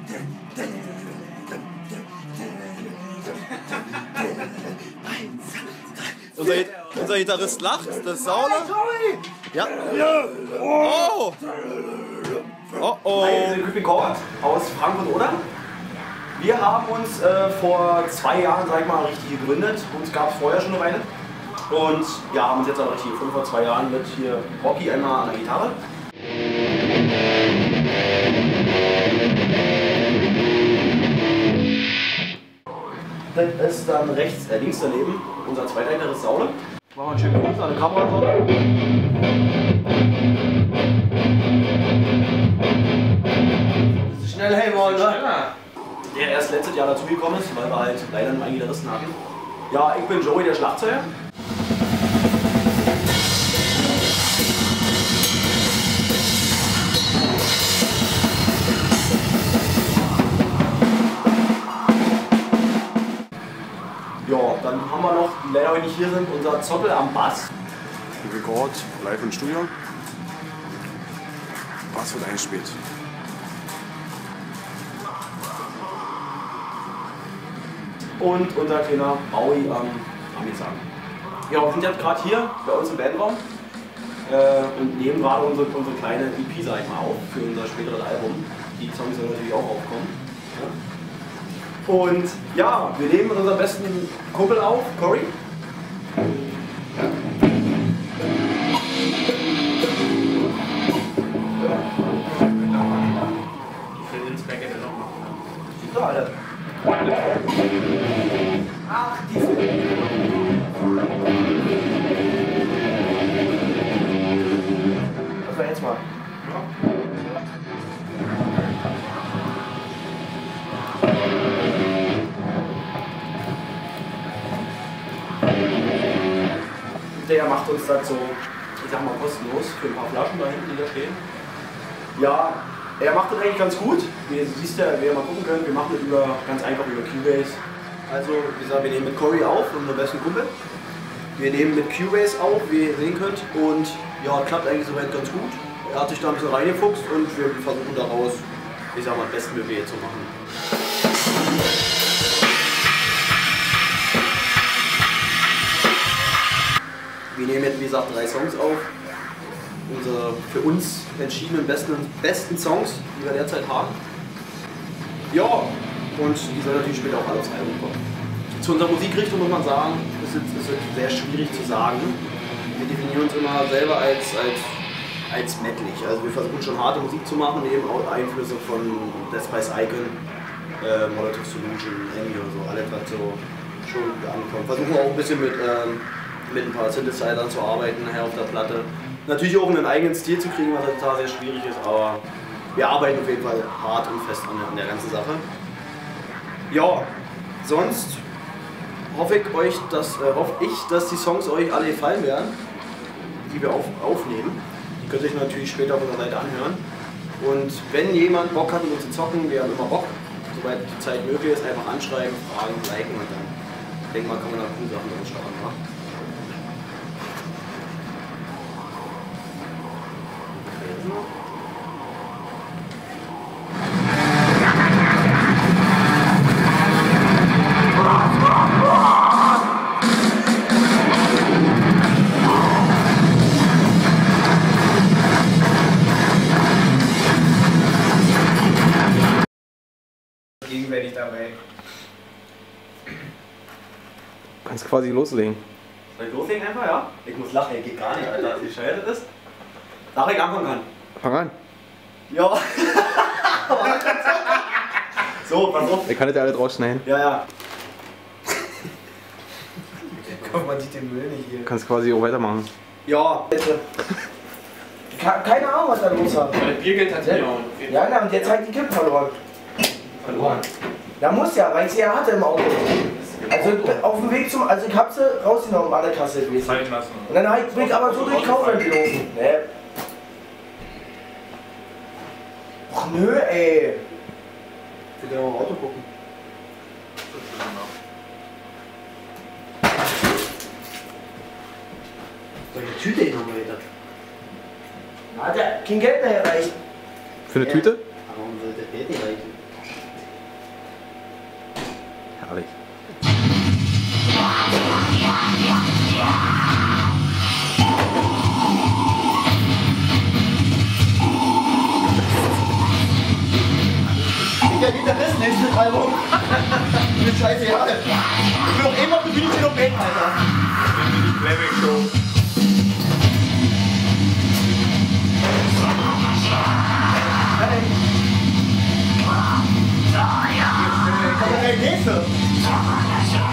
Unser Gitarrist lacht, das ist Saule. Ja. Oh! Oh oh! Wir sind Creeping Chord aus Frankfurt, oder? Wir haben uns vor 2 Jahren, sag ich mal, richtig gegründet. Uns gab es vorher schon eine Weile. Und ja, haben uns jetzt auch richtig gefunden vor 2 Jahren mit hier Rocky einmal an der Gitarre. Das ist dann links daneben unser zweiter Gitarrist Saule. Machen wir einen schönen Gruß an die Kamera. Schnell hey wollen, ne? Der erst letztes Jahr dazugekommen ist, weil wir halt leider nur einen Gitarristen hatten. Ja, ich bin Joey, der Schlagzeuger. Ja, dann haben wir noch, die leider heute nicht hier sind, unser Zottel am Bass. Rekord, live im Studio. Bass wird eingespielt. Und unser kleiner Maui am Gesang. Ja, wir sind jetzt gerade hier bei uns im Bandraum und nehmen gerade unsere kleine EP, sag ich mal, auf für unser späteres Album. Die Songs sollen natürlich auch aufkommen. Ja. Und ja, wir nehmen mit unserem besten Kumpel auf, Cory. So, alle. Ach, die das war jetzt mal. Der macht uns das so, ich sag mal, kostenlos für ein paar Flaschen da hinten, die da stehen. Ja, er macht das eigentlich ganz gut. Wie ihr siehst ja, wie ihr mal gucken könnt, wir machen das ganz einfach über Cubase. Also, wie gesagt, wir nehmen mit Cory auf, unserem besten Kumpel. Wir nehmen mit Cubase auf, wie ihr sehen könnt. Und ja, klappt eigentlich soweit ganz gut. Er hat sich da ein bisschen reingefuchst und wir versuchen daraus, ich sag mal, das Bestmögliche zu machen. Wir nehmen jetzt, wie gesagt, 3 Songs auf. Unsere für uns entschiedenen besten Songs, die wir derzeit haben. Ja, und die sollen natürlich später auch alle aufs Album kommen. Zu unserer Musikrichtung muss man sagen, ist es sehr schwierig zu sagen. Wir definieren uns immer selber als mettlig. Also wir versuchen schon harte Musik zu machen, eben auch Einflüsse von Death by Icon, Molotov Solution, Envy und so, alles was so schon ankommt. Versuchen auch ein bisschen mit ein paar Synthesizern zu arbeiten nachher auf der Platte. Natürlich auch einen eigenen Stil zu kriegen, was total sehr schwierig ist, aber wir arbeiten auf jeden Fall hart und fest an der ganzen Sache. Ja, sonst hoffe ich, dass die Songs euch alle gefallen werden, die wir aufnehmen. Die könnt ihr euch natürlich später auf unserer Seite anhören. Und wenn jemand Bock hat, mit uns zu zocken, wir haben immer Bock, soweit die Zeit möglich ist, einfach anschreiben, fragen, liken und dann denke mal, kann man da coole Sachen mit uns starten. Ne? Gegenwärtig dabei. Du kannst quasi loslegen. Soll ich loslegen einfach, ja? Ich muss lachen, geht gar nicht, Alter, wie bescheuert das ist. Darf ich anfangen kann? Fang an. Ja. So, pass auf. Ihr kann das ja alle draus schneiden. Ja, ja. Guck mal, sieht den Müll nicht hier. Du kannst quasi auch weitermachen. Ja, bitte. Keine Ahnung, was da los war. Biergeld hat sie auch. Ja, na, und jetzt hat die Kippe verloren. Verloren. Da muss ja, weil ich sie ja hatte im Auto. Also auf dem Weg zum, also ich hab sie rausgenommen, alle Kasse gewesen. Fallen lassen. Und dann bin ich aber so durch Kaufland gelaufen. Nee. Och nö, ey. Ich will ja mal im Auto gucken. Welche Tüte ich noch mal wieder? Hat ja kein Geld mehr erreicht. Für eine Tüte? Warum sollte das Geld nicht reichen? der Gitarrist nächstes Album. Mit scheiße Jahre. Ich will auch immer auf der Bühne stehen und beten, Alter. Playback-Show. Hey, nächste.